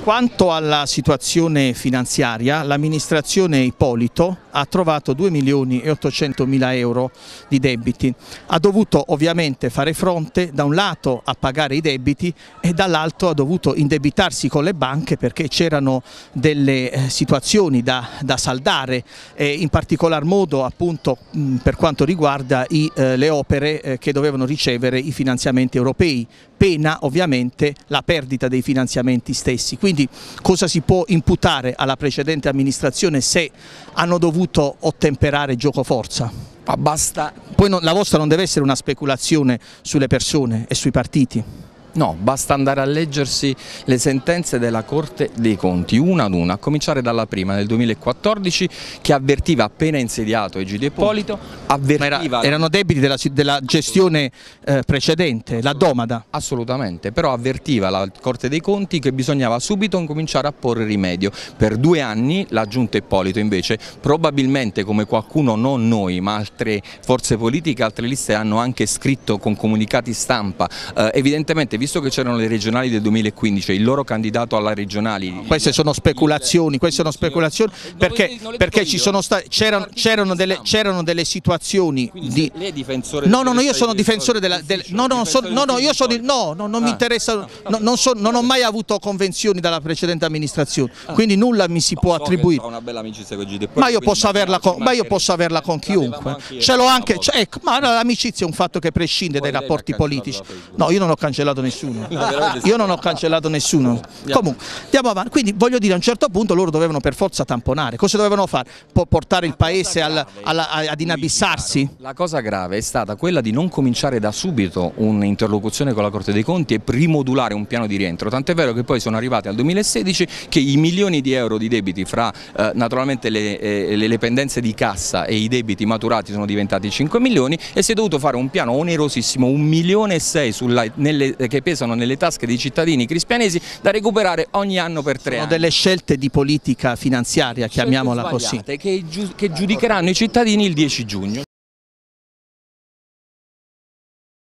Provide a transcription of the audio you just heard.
Quanto alla situazione finanziaria, l'amministrazione Ippolito ha trovato 2.800.000 euro di debiti. Ha dovuto ovviamente fare fronte da un lato a pagare i debiti e dall'altro ha dovuto indebitarsi con le banche perché c'erano delle situazioni da saldare, in particolar modo appunto per quanto riguarda le opere che dovevano ricevere i finanziamenti europei, pena ovviamente la perdita dei finanziamenti stessi. Quindi cosa si può imputare alla precedente amministrazione se hanno dovuto ottemperare giocoforza? Ma basta. Poi la vostra non deve essere una speculazione sulle persone e sui partiti. No, basta andare a leggersi le sentenze della Corte dei Conti, una ad una, a cominciare dalla prima del 2014 che avvertiva appena insediato Egidio Ippolito, avvertiva... erano debiti della gestione precedente, la Domada. Assolutamente, però avvertiva la Corte dei Conti che bisognava subito incominciare a porre rimedio. Per 2 anni la Giunta Ippolito invece, probabilmente come qualcuno, non noi, ma altre forze politiche, altre liste hanno anche scritto con comunicati stampa, evidentemente visto che c'erano le regionali del 2015 e il loro candidato alla regionali... Queste sono speculazioni, perché c'erano delle situazioni di... Lei è difensore... No, io sono difensore della... non mi interessa, non ho mai avuto convenzioni dalla precedente amministrazione, quindi nulla mi si può attribuire. Una bella amicizia con Egidio Ma Ippolito, io posso averla con chiunque, ce l'ho anche, ecco, ma l'amicizia è un fatto che prescinde dai rapporti politici. No, io non ho cancellato nessuno. Io non ho cancellato nessuno. Comunque, andiamo avanti. Quindi voglio dire, a un certo punto loro dovevano per forza tamponare. Cosa dovevano fare? Portare il paese ad inabissarsi? La cosa grave è stata quella di non cominciare da subito un'interlocuzione con la Corte dei Conti e rimodulare un piano di rientro. Tant'è vero che poi sono arrivati al 2016 che i milioni di euro di debiti fra naturalmente le pendenze di cassa e i debiti maturati sono diventati 5 milioni e si è dovuto fare un piano onerosissimo, 1,6 milioni che pesano nelle tasche dei cittadini crispianesi da recuperare ogni anno per 3 anni. Sono delle scelte di politica finanziaria, chiamiamola così. Che giudicheranno i cittadini il 10 giugno.